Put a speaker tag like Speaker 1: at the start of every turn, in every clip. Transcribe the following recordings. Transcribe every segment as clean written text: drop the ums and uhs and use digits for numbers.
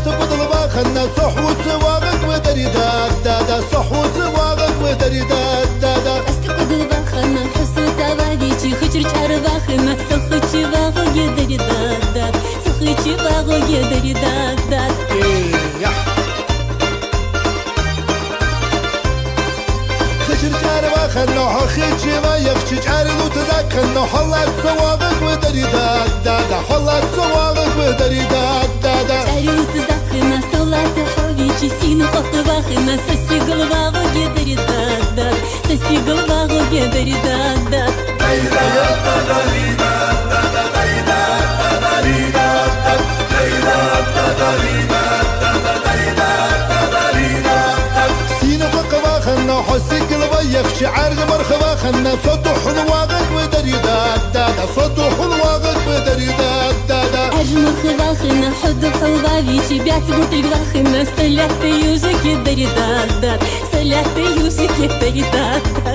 Speaker 1: بدل باخنا صحو سواغك ودري دادا صحو سواغك ودري دادا
Speaker 2: بدل باخنا حسو تاباديشي خجر چار باخنا سخوچي باغو گدري دادا سخوچي باغو گدري دادا
Speaker 1: خجر چار باخنا خيچي ما يخشي چارلو تذاكنا حلات سواغك ودري دادا حلات سواغك ودري دادا
Speaker 2: چارلو تذاكنا صلات حويچي سينو قط باخنا سسي قلباغو گدري دادا سسي قلباغو گدري دادا
Speaker 1: سينو قط خنا حسي قلبي يخشي عرق مرخبا خنا صوتو حلواغك ودري دادا صوتو حلواغك ودري دادا
Speaker 2: أجمل خباخنا حد حبابيشي بيعتبر تقباخنا سلات يوزك يدري دادا سلات يوزك يدري دادا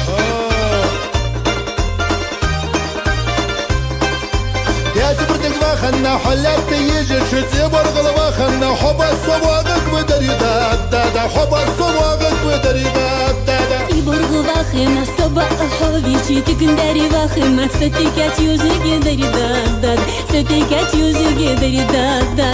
Speaker 1: يعتبر تقباخنا حلات يجي شتيبر غلباخنا حب الصواغك ودري دادا حب الصواغك ودري دادا
Speaker 2: يبرغ باخنا صبع حبيشي تكندري باخنا ستيكات يوزك يدري دادا ستيكات يوزك يدري دادا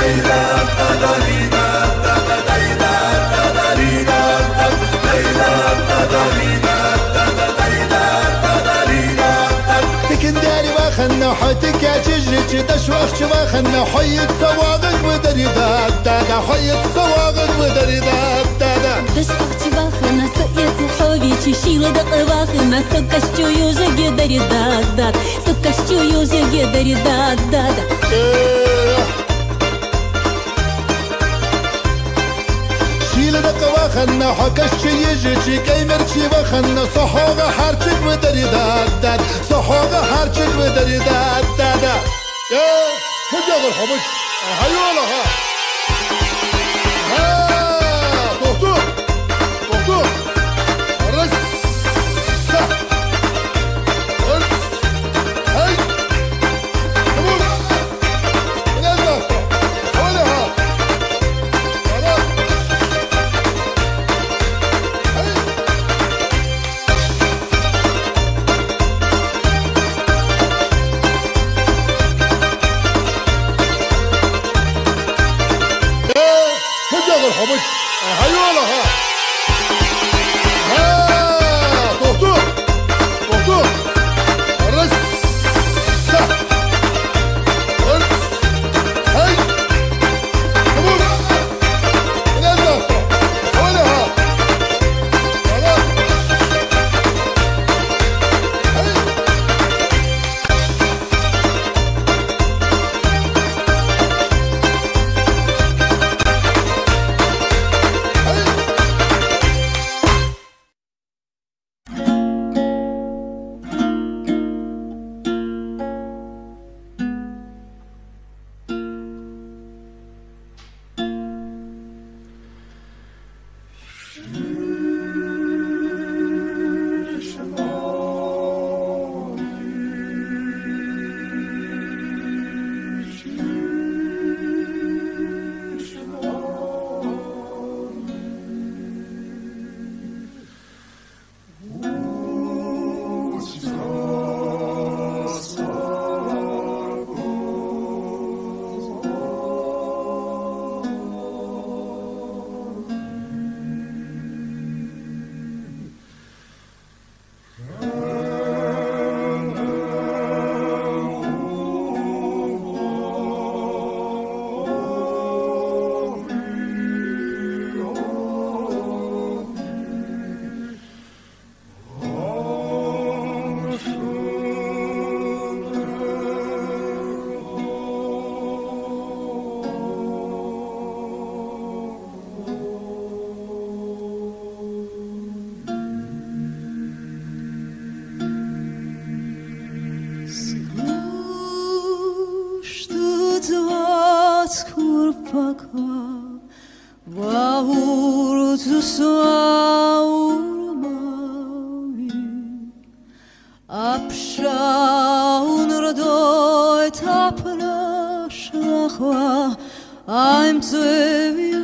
Speaker 1: تكندري باخنا حتك يا تجري تشوخ باخنا حيت صواغك ودري دادا حيت صواغك ودري دادا
Speaker 2: دشوخ باخنا سقيت حبيشي شيل دق باخنا سكشتو يوزك يدري دادا سكشتو يوزك يدري دادا
Speaker 1: شيل دق باخنا حكش يجي كيمرشي باخنا صحوغ حرشك ودري دادا صحوغ حرشك ودري دادا يا هجاغ الحبش هيولا ها دكتور دكتور رس هاي قبول نزل قولها الحبش هيولا ها دكتور دكتور رس هاي قبول نزل قولها
Speaker 2: I'm saving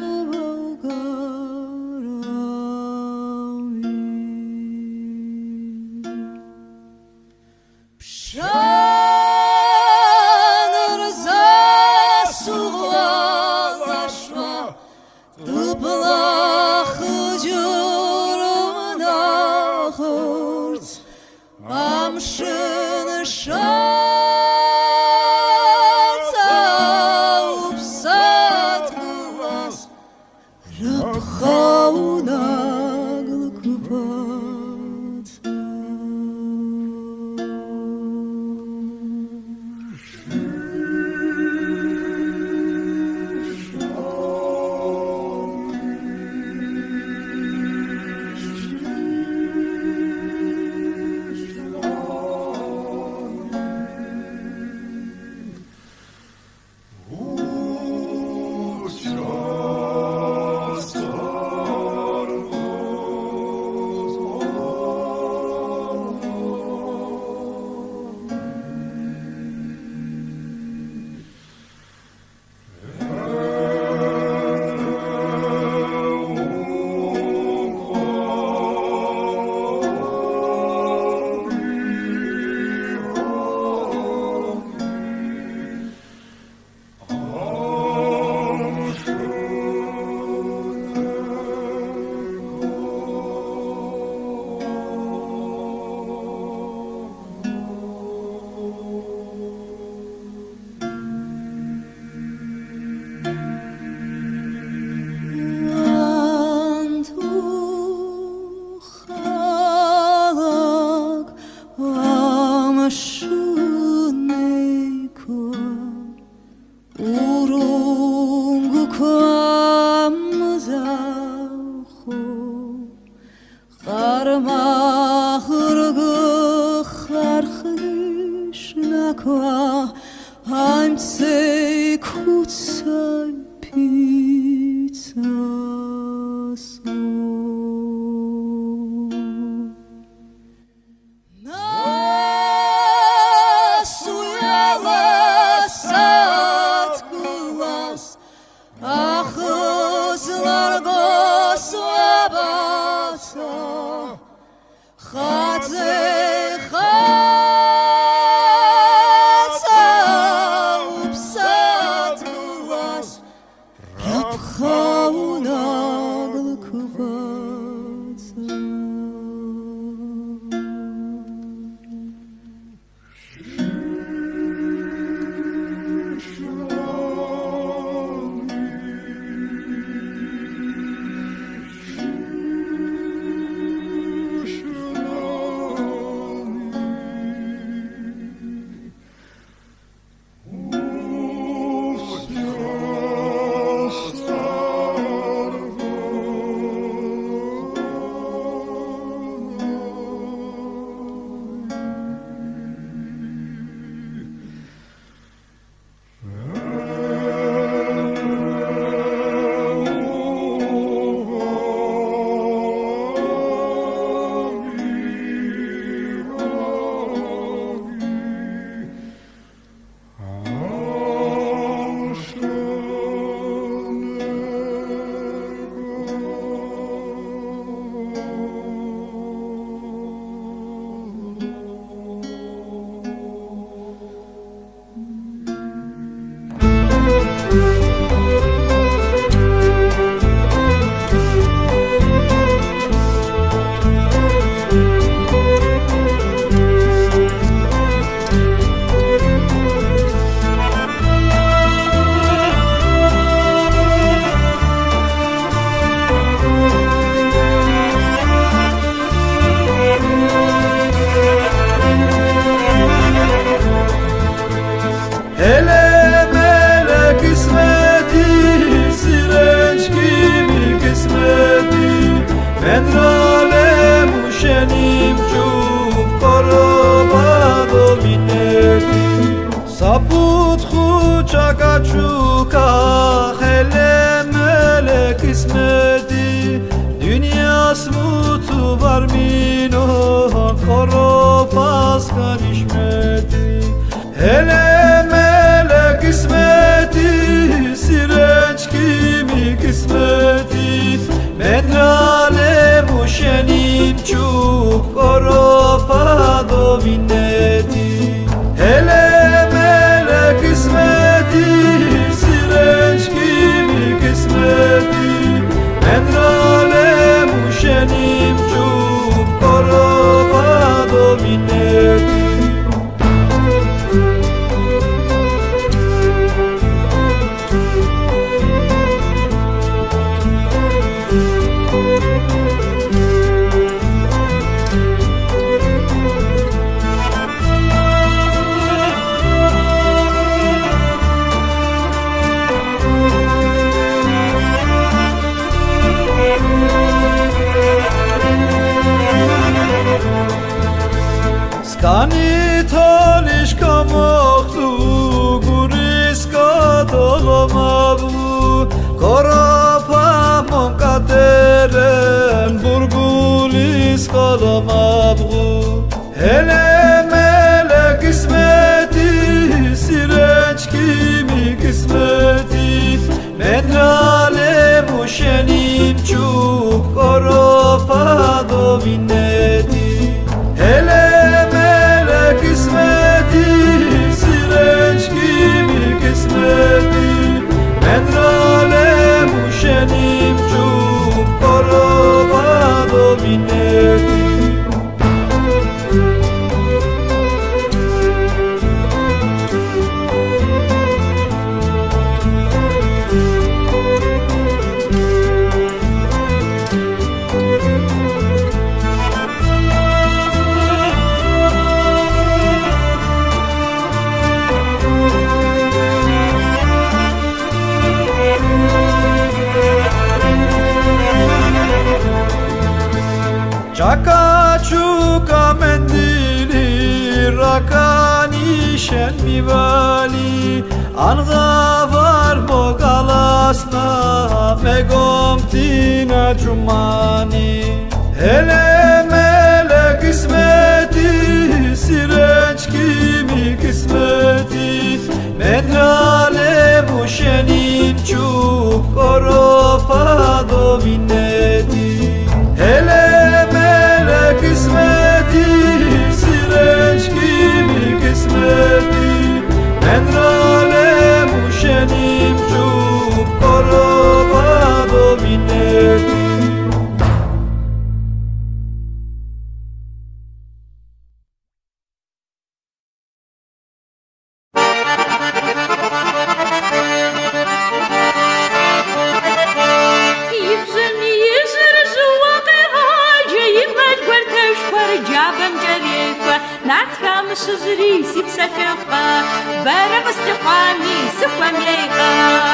Speaker 2: I'm say kutsai pizza so Nasuyala satkulas Ahızlar gosabasa Khadze
Speaker 1: Star
Speaker 3: Kani talish kamokhtu guris kadolamabu Korapa monkateren burgulis kalamabu Hele mele kısmeti sireç kimi kısmeti Medrale muşenim çuk korapa domineti Hele mele kısmeti sireç kimi kısmeti Medrale muşenim çuk korapa domineti Çaka mendili rakani şen mivali Anga var mo galasna megomtina cumani Hele mele kısmeti sireç kimi kısmeti Medrale muşenim çuk koropa domineti Hele mele kısmeti sireç kimi kısmeti Mendrale muşenim çuk koroba domineti
Speaker 2: Сузри сипсафеха, берега степами сухомейка.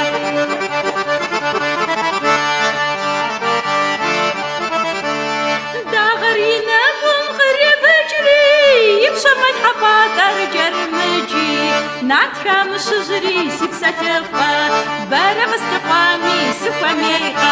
Speaker 2: Дагрина бум гребечри, ипшамат хапатар джермечи. Натхам сузри сипсафеха, берега степами сухомейка.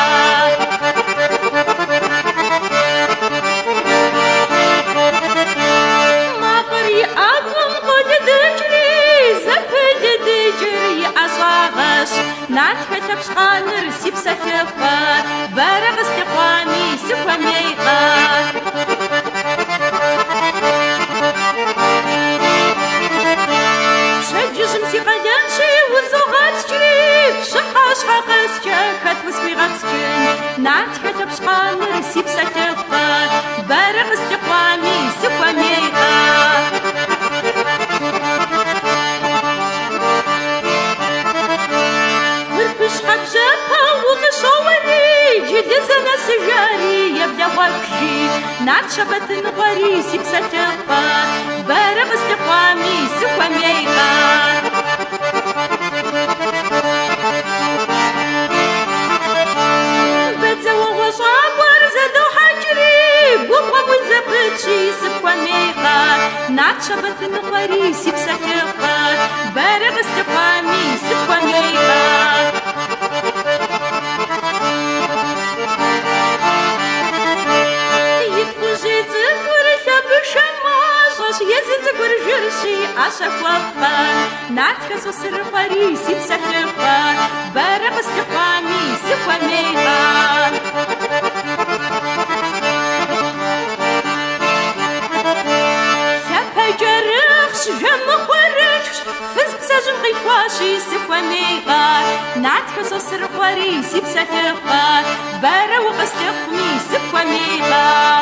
Speaker 2: Натхэ лъэпщхьаныр си псэлъэфэ, бэрэ къыстехъуами сыхуэмейкъэ. Пщэдджыжьым си къэлэнщи узогъэпскӏри, пщыхьэщхьэ къэскӏэ хэт узхуигъэпскӏын. Натхэ лъэпщхьаныр си псэлъэфэ, бэрэ къыстехъуами сыхуэмейкъэ. Натшабатын гъуэри си псэлъэфэ, бэрэ къыстехъуами сыхуэмейкъэ. Бэдзэуэгъуэ щӏагъуэр зэдохьэкӏри, губгъуэм уидзэпытщи сыхуэмейкъэ. Натшабатын гъуэри си псэлъэфэ, бэрэ къыстехъуами сыхуэмейкъэ. Ашэхуэфэ, Натхэ сосырыхъуэри си псэлъэфэ, бэрэ къыстехъуами сыхуэмейкъэ. Лъэпэджэрыхъщ, жэмыхъуэрыхщ, фыз псэжьым къихуащи сыхуэмейкъэ. Натхэ сосырыхъуэри си псэлъэфэ, бэрэ укъыстехъуми сыхуэмейкъэ.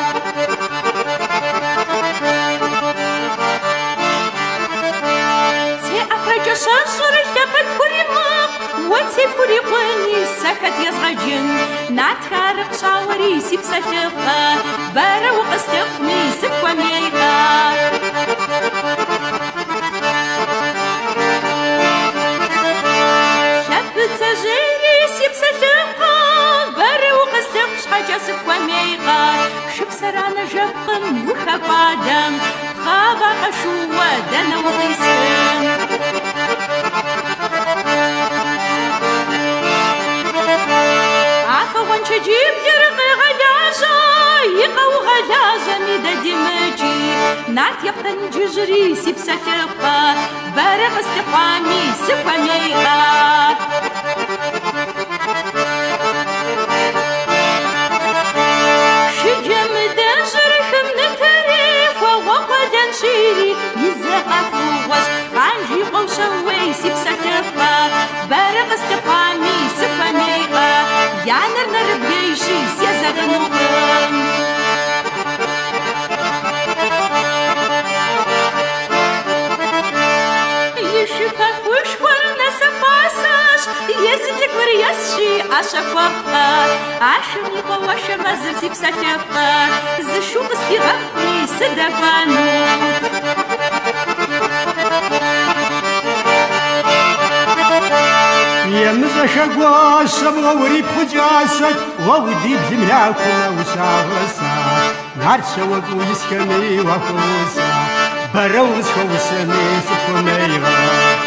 Speaker 2: Шашыр лъэпэд хуримыхъу, уэци хурикъуэни сэхэт езгъэджын. Натхэ арыкъщауэри си псэлъэфэ, бэрэ укъыстехъуми сыхуэмейкъэ. Лъэпыдзэжьейри си псэлъэфэ, бэрэ укъыстехъу щхьэкӏэ сыхуэмейкъэ. Шыпсэра нэжэпкъым ухэкӏуалэм, غشوة دنا وقيسهم عفوا تجيب درقي غداجة يقو غداجة مدد مجي نعت يقتن ججري سيب سكفة بارغ استقامي سفا ميغا شجم دجرخ من تريف وقدن شيري يزغف وش عنجي قوشوي سيب سكفة بارغ استقامي سفا ميغا يعني نربيشي سيزغ نقم يشكف وشكر نسفاسش يزتك وريسشي عشفقا عشمي قوش مزل سيب سكفا زشو بسكي غفني سدفانوت
Speaker 3: يمز شقوا السبغ وريب خجاسك وودي بزملاكنا وساغسا نار سوق ويسكني وفوسا بروز خوسني سفنيغا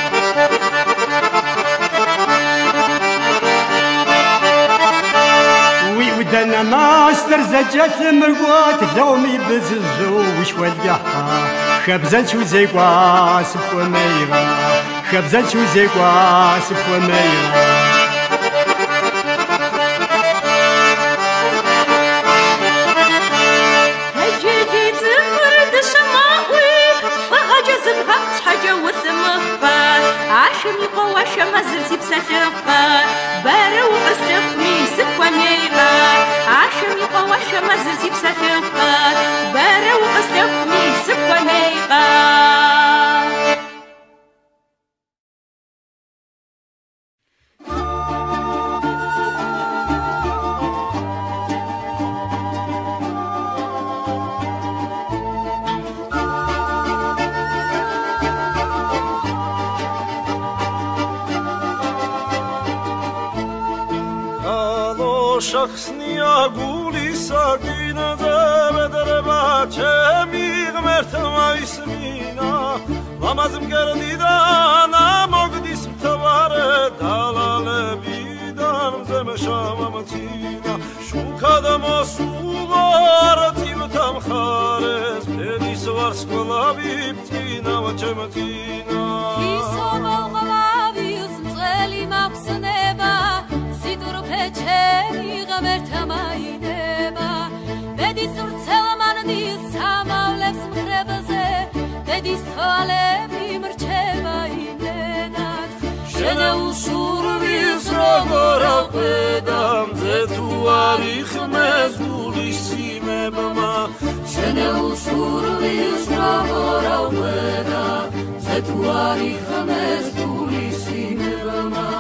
Speaker 3: ويودنا ماستر زجت مرقوات ذومي بززو وشوالجحا خبزت شو زيقوا سفنيغا خبزت شو زيقوا سفنيغا عشمي قواش مزل سيب سكفة بارو قصدقني سفوة ميغا عشمي قواش مزل سيب سكفة بارو قصدقني سفوة ميغا
Speaker 4: شخصني أقولي ساقينا بدر باتشمي غمرت ما اسمينا لمازم قردي دانا مقدي سبتوارد دلال بيدان زم شاممتينا شو كذا مسوغار تيبتم خارز بدي سوار سكولا بيبتينا وجمتينا
Speaker 2: كيسو بالغلابي وزمزالي مقصنبا سيدور بچهي غمرت ماينبا بدي سورتلا من دي سامالفس مخربزه بدي سالبي مرچبا ينات
Speaker 4: شنه وصور بيسرا بدم زتواريخ مزولي سيمه بما
Speaker 2: شنه وصور بيسرا بدم زتواريخ مزولي سيمه بما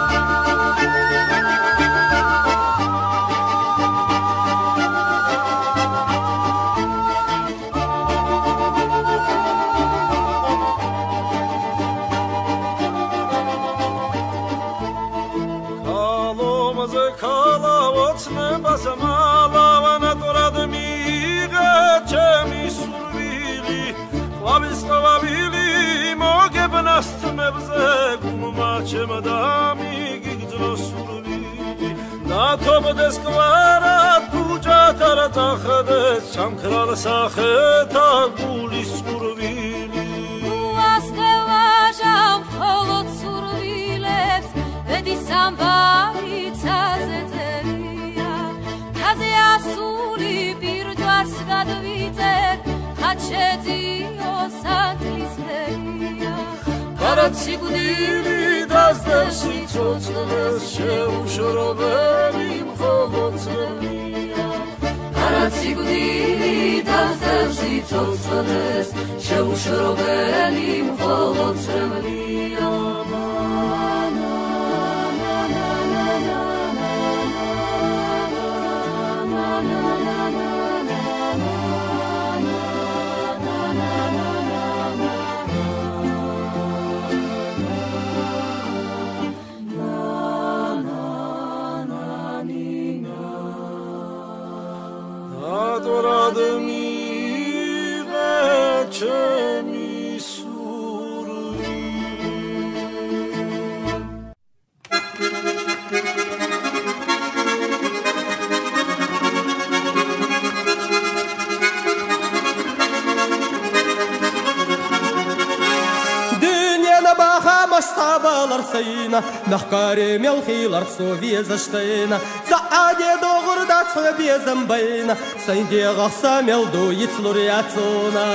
Speaker 4: Madami gigdlo survili na to bedeskvara tuja tarata khades chamkral sakheta gulis survili
Speaker 2: uastevajam kholot survilebs vedi sambari tsazeteria kaze asuli birdvars gadviter khachedi osantlisperia
Speaker 4: Paratsiguili dazdesi tsotsles sheushorobeli mkholotselia
Speaker 2: Paratsiguili dazdesi tsotsles sheushorobeli mkholotselia
Speaker 4: adoradmi ჩემი სურვილი
Speaker 5: Масштабалар сайна, нахкаре мелхилар совеза штейна, зааде доғырда цөбезім байна, сайде ғақса мелду ицлуриацуна.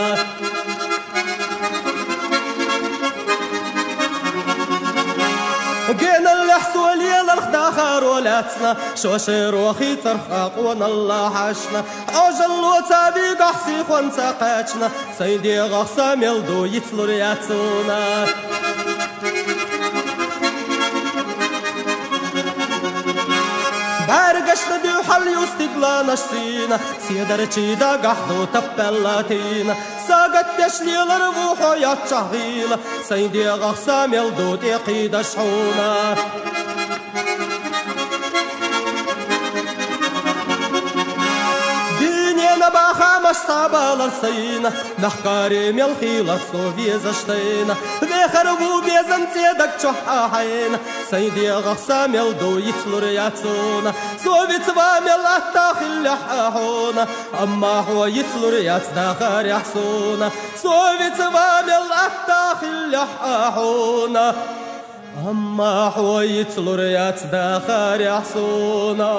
Speaker 5: جينا اللحسو ليل الخداخر ولاتنا شوشير وخي ترخاق ونالله حاشنا عجل وتابي قحسي خونسا قاتشنا سيدي غخسا ميلدو يتلورياتونا بارقشنا دي حل يستقلانا شسينا سيدر چيدا قحدو تبلاتينا ساقت تشليل ربوحو ياتشاهيلا سيدي غخسا ميلدو تيقيد شحونا دينينا باخا مشتابالا سينا نحكاري ميلخيلا سوفيزا شتينا ذيخربو بيزن تيدك چوحا حينا سيدي غخسا ميلدو يتلورياتونا سوفيت واميل اتاخل يحاحونا اما هو يتلوريات داخر يحسونا سوفيت واميل اتاخل يحاحونا اما هو يتلوريات داخر يحسونا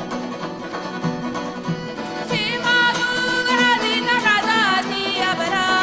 Speaker 6: في معلوم هذه نحداتي يا برا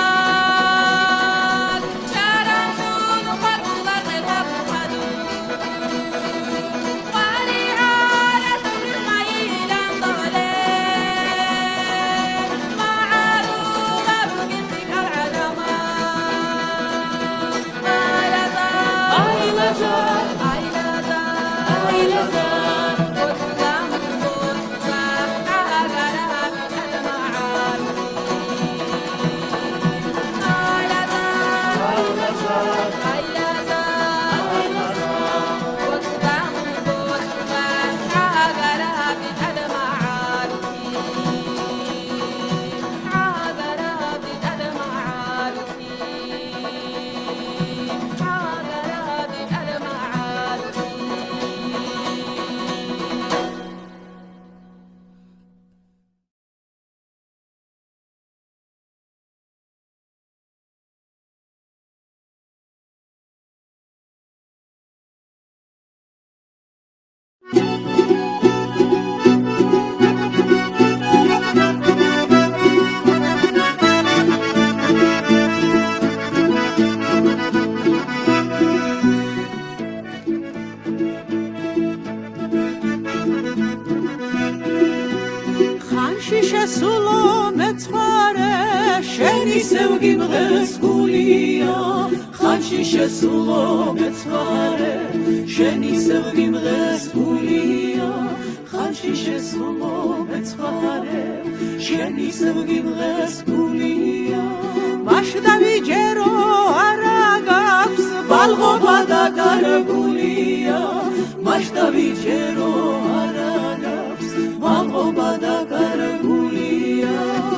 Speaker 4: შენი სევგიმღეს გულია ხანში შესულო მეცხვარე შენი სევგიმღეს გულია ხანში შესულო მეცხვარე შენი სევგიმღეს გულია მაშდავიჯერო არა გაქვს ბალღობა და გარგულია მაშდავიჯერო არა გაქვს ბალღობა და გარგულია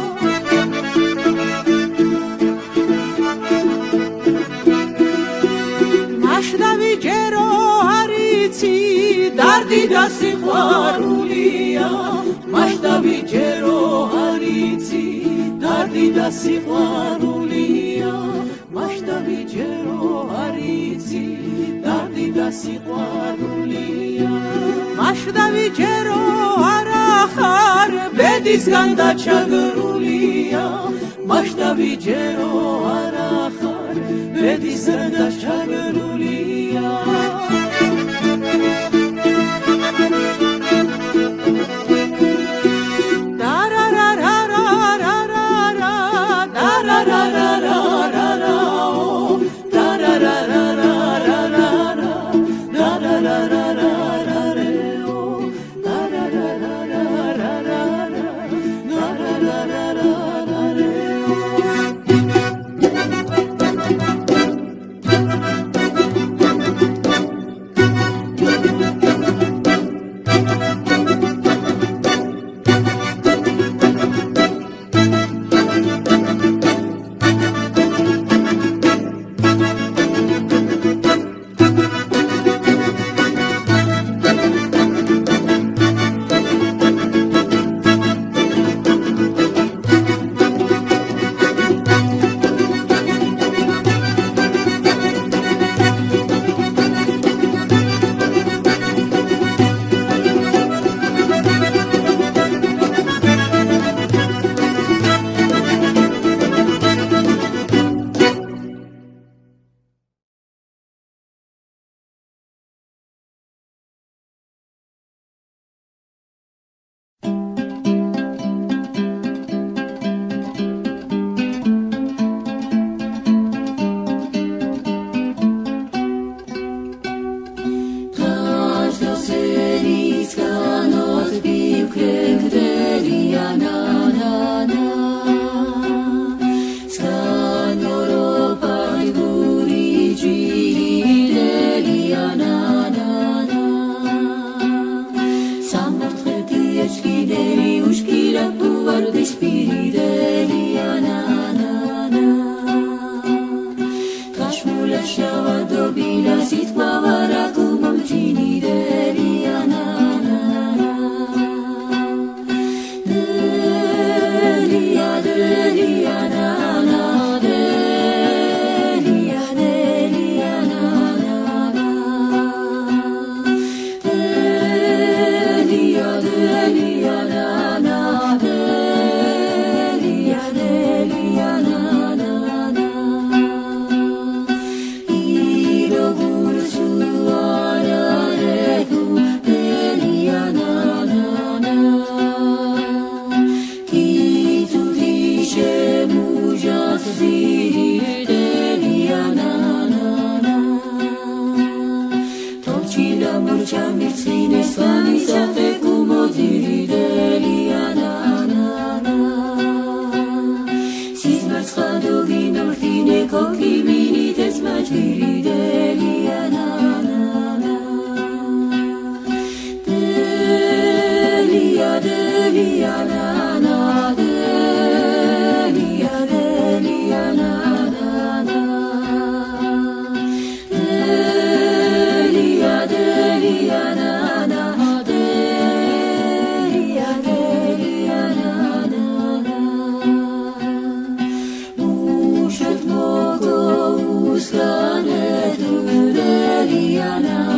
Speaker 4: მაშდავიჯერო არიცი დარდი და სიყვარულია მაშდავიჯერო არიცი დარდი და სიყვარულია მაშდავიჯერო არიცი დარდი და სიყვარულია მაშდავიჯერო არა ხარ ბედისგან დაჩაგრულია მაშდავიჯერო არა ხარ ბედისგან დაჩაგრულია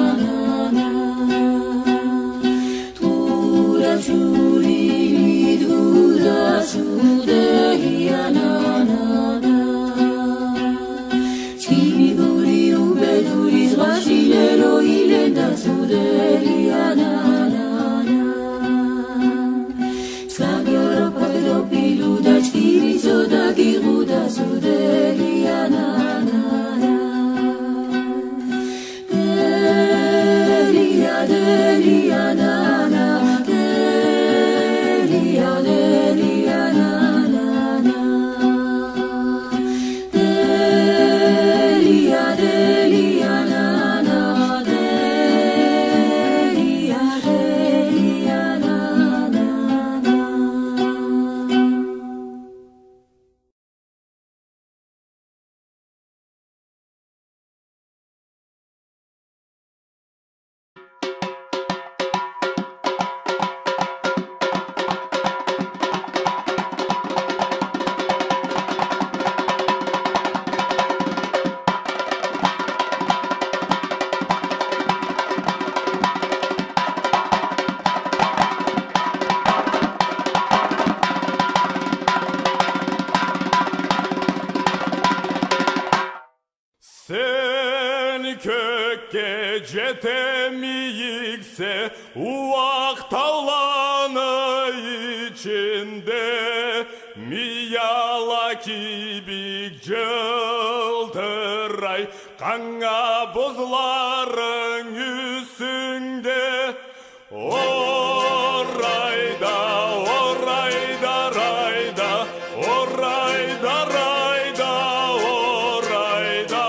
Speaker 2: Giuri
Speaker 6: Cetemiyikse uvak tavlanı içinde miyala kibik cıldıray kanğa buzların üstünde orayda orayda rayda orayda rayda orayda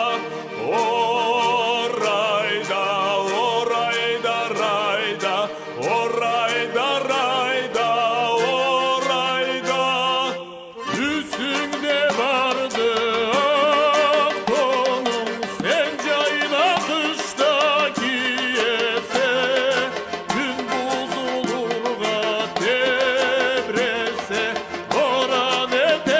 Speaker 6: orayda orayda rayda orayda rayda orayda üstünde vardı aktonun sen cayla kışta giyese gün buzulurga debrese oran ete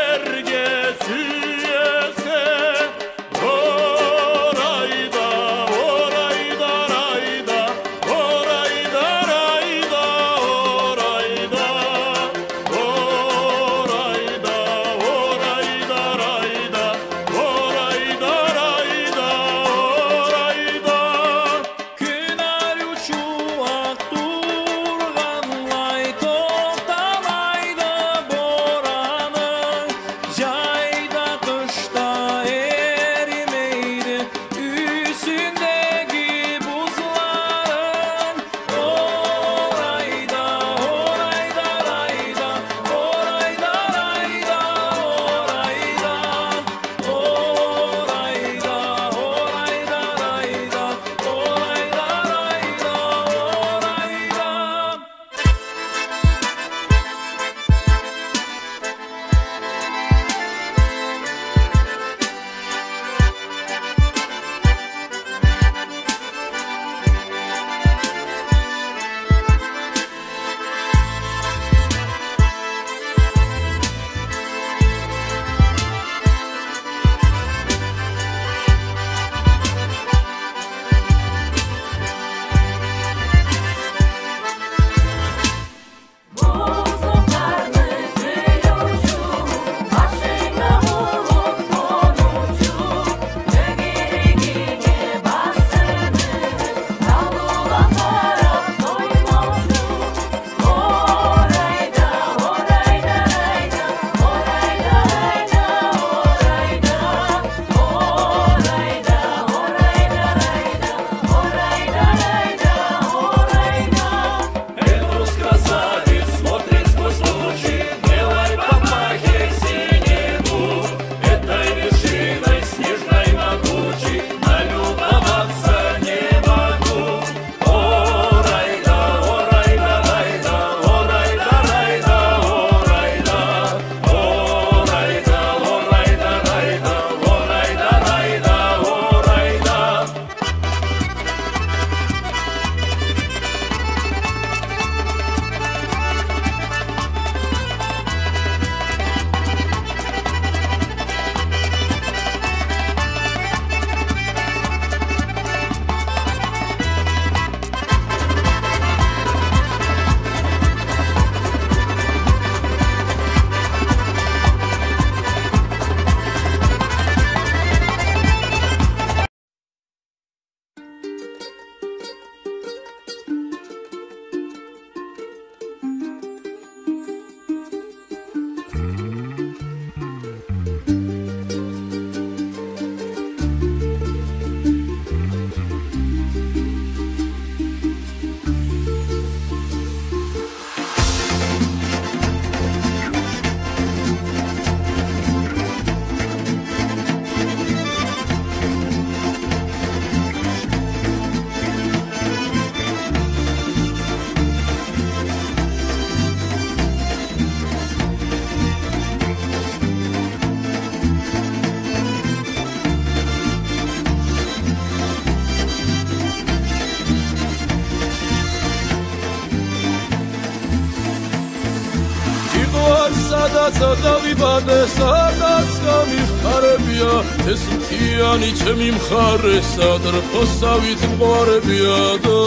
Speaker 6: დავიბადე სადაც გამიხარებია ეს მთიანი ჩემი მხარე სადრფოსავით მყარებია და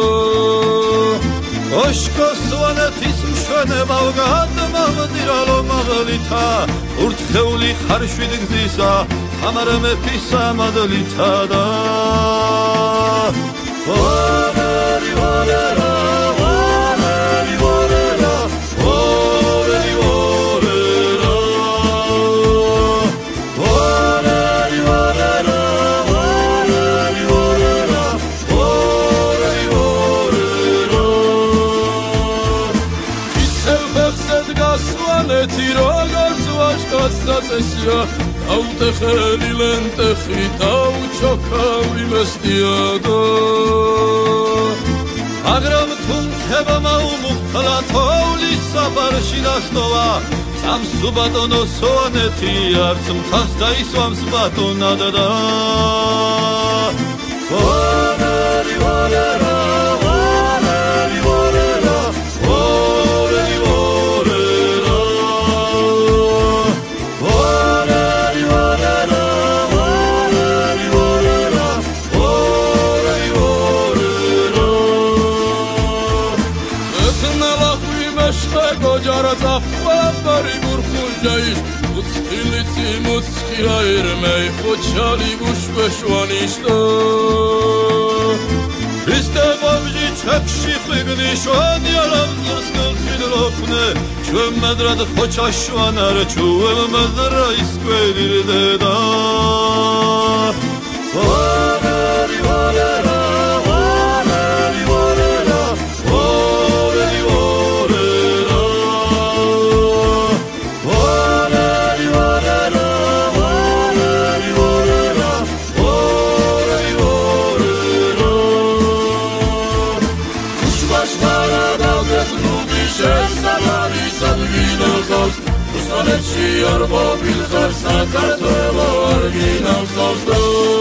Speaker 6: ოშკოსვანეთის მშვენება გადმავდირალო მაღლითა ურთხეული ხარშვიდ გზისა ამარ მეფისა მადლითა და ვარერი ვარერა ვარერი ვარერა ვარერი ვარერა ვარერი ვარერა ვარერი ვარერა ვარერი ვარერა ისევ ხეხზე დგას სვანეთი როგორც ვაჟკაც დაწესია აუტეხელი ლენტეხი დაუჩოქავი მესტია და მაგრამ თუ მთება მაუმუხთლა თოვლის საფარში დასტოვა წამს უბატონო სვანეთი არც მთას დაისვამს ბატონად და ვარერი ვარერა ვარერი ვარერა ვარერი ვარერა ვარერი ვარერა ვარერი ვარერა ვარერი ვარერა ეთნალახვი მეშხე გოჯარა წაფბარი გურხუნჯაიშ უცხილიცი მუცხია ერმეი ხოჩალი გუშბეშვანიშ და Christe bomji çepşi xigni şwani alam zırsgıl fidlokne Çöm medrad xoçaşvanar çuvel medra iskvelir deda Vareri varera vareri varera vareri varera Vareri varera vareri varera vareri varera Kuşbaşlara dalgat nubişe salari sadginal kaos Ustanetçi arba bilkarsa kartelo arginal kaosda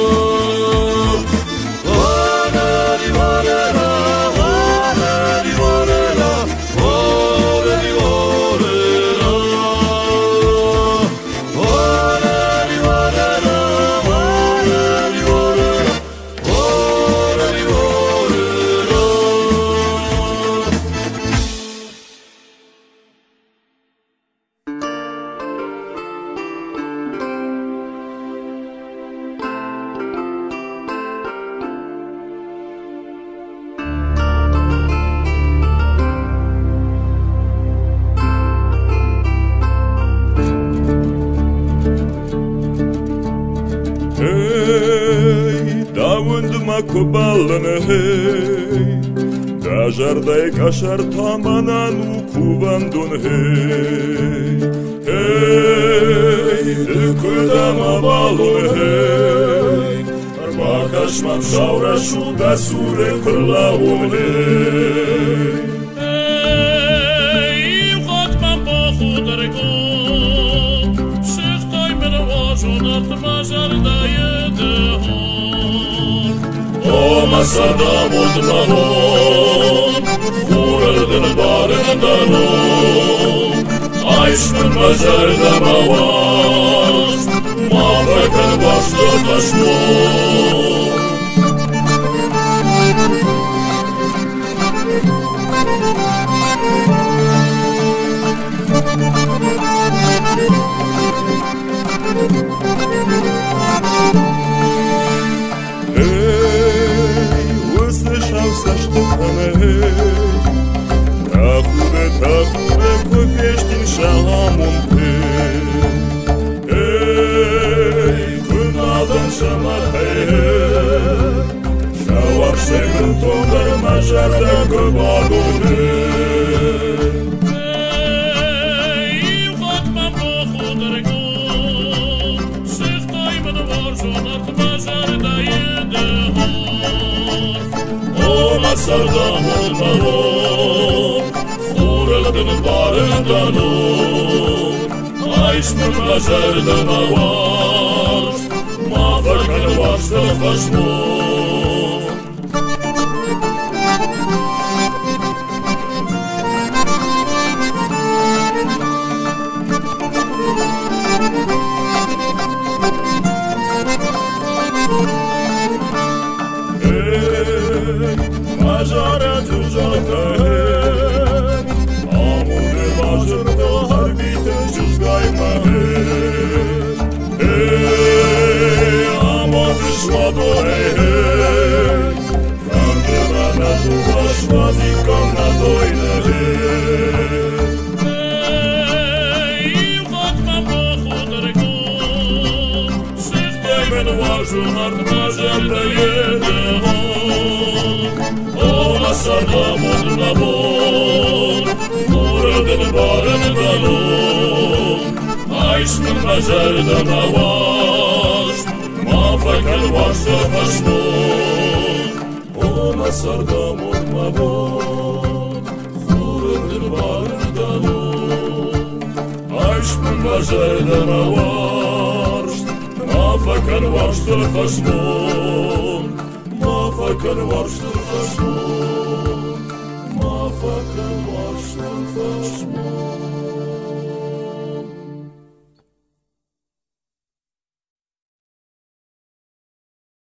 Speaker 6: Vareri varera vareri varera vareri varera Vareri varera vareri varera vareri varera
Speaker 7: Hey, davund makobalne hey, dajarday kaşar tamanan ukuvandun hey, hey, dükudama balun hey, arbakaşmam şavraşu da sure kırlavun hey. Masada mutmahon Uğradın barından o Aşkın bacarda mavaş Mafakın başta taşmon Услышался, что камей Тахуре, кофешкин шамун Эй, кыналдын шамахай Шаваршемін тодар мажарда көбадун Masardan olmalım Uğradın barından o Aşkın bacardan avaş Mafakın başta taşmon Jumart majer de yede Ola sarda modna bol Mure del baren dalol Aish min majer de mawash Ma fakal wash de fashmol Ola sarda modna bol Mure del baren dalol Aish min majer de mawash ما فكر واشت الخشمون ما فكر واشت الخشمون ما فكر واشت الخشمون